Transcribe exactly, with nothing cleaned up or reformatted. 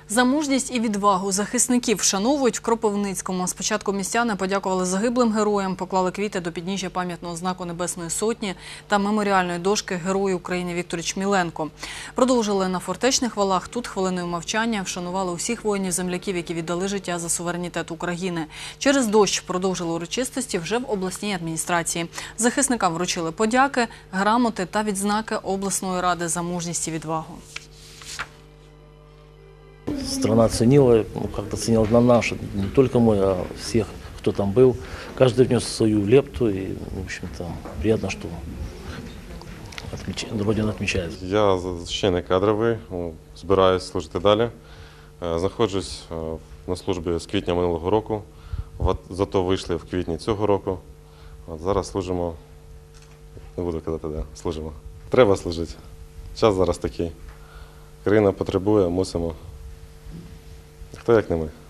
За мужність і відвагу захисників вшановують в Кропивницькому. Спочатку містяни подякували загиблим героям, поклали квіти до підніжжя пам'ятного знаку Небесної Сотні та меморіальної дошки Герою України Віктора Чміленко. Продовжили на фортечних валах. Тут хвилиною мовчання вшанували усіх воїнів-земляків, які віддали життя за суверенітет України. Через дощ продовжили урочистості вже в обласній адміністрації. Захисникам вручили подяки, грамоти та відзнаки обласної ради за мужність і відвагу. Страна ценила, ну, как-то ценила на наши, не только мы, а всех, кто там был. Каждый внес свою лепту, и, в общем-то, приятно, что отмеч... Родина отмечается. Я ще не кадровий, збираюсь служити далі. Знаходжусь на службі з квітня минулого року, зато вийшли в квітні цього року. От зараз служимо, не буду казати, де, служимо. Треба служити. Час зараз такий. Країна потребує, мусимо. Хто як не ми.